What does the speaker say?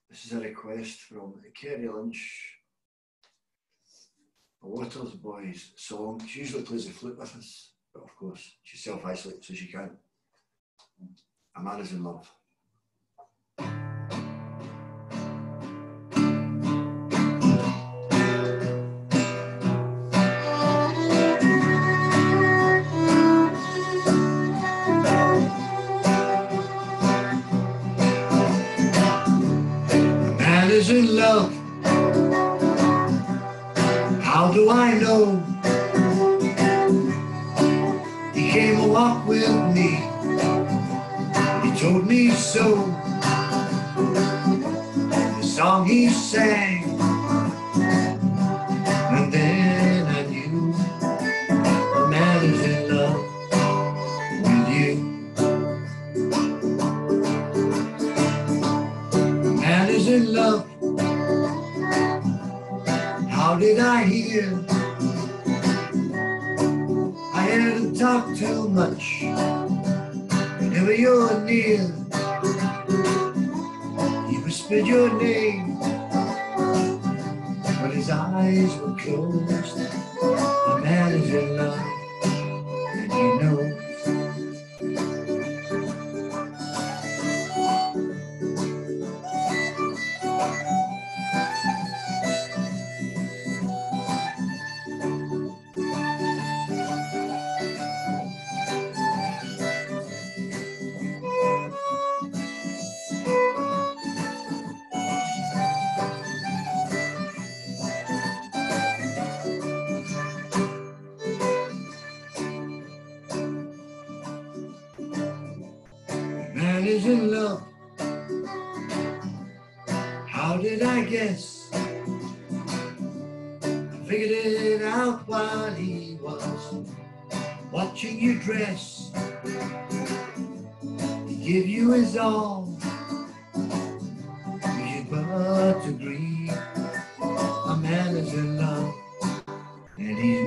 This is a request from Kerry Lynch, a Waters Boys song. She usually plays the flute with us, but of course she self-isolates so she can't. A Man Is in Love. Is in love. How do I know? He came a walk with me. He told me so. The song he sang, and then I knew a man is in love with you. A man is in love. How did I hear? I hadn't talked too much. Whenever you're near, he whispered your name, but his eyes were closed. A man is in love, and he knows. Man is in love. How did I guess? I figured it out while he was watching you dress. He gave you his all. We should but agree. A man is in love, and he's